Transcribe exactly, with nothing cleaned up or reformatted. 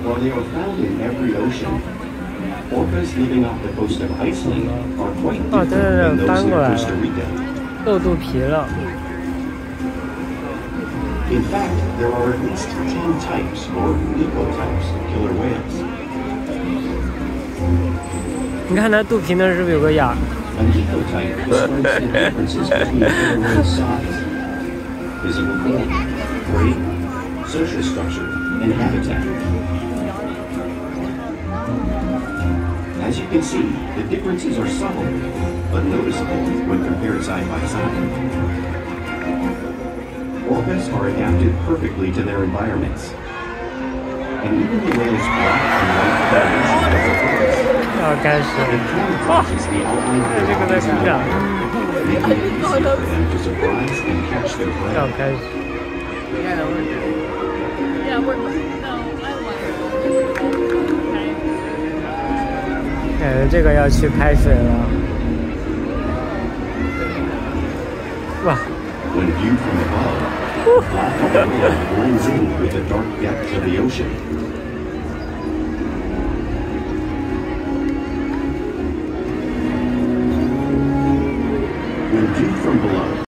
While they are found in every ocean, orcas living off the coast of Iceland are quite different than those near Costa Rica. 露肚皮了。 In fact, there are at least ten types or ecotypes of killer whales. 你看它肚皮那儿是不是有个眼儿？ An ecotype describes the differences between a killer whale's size, physical form, weight, social structure, and habitat. As you can see, the differences are subtle, but noticeable when compared side by side. Orcas are adapted perfectly to their environments. And even the whale's black and white coloration of the birds, 要开始， it camouflages the outline of 这 their 个在 bodies 鼓掌， making it easy for them to surprise and catch their 要 prey. 开始。 Yeah, we're no, I like it. 感觉这个要去开水了。哇！ When viewed from above, black and white blends in with the dark depths of the ocean.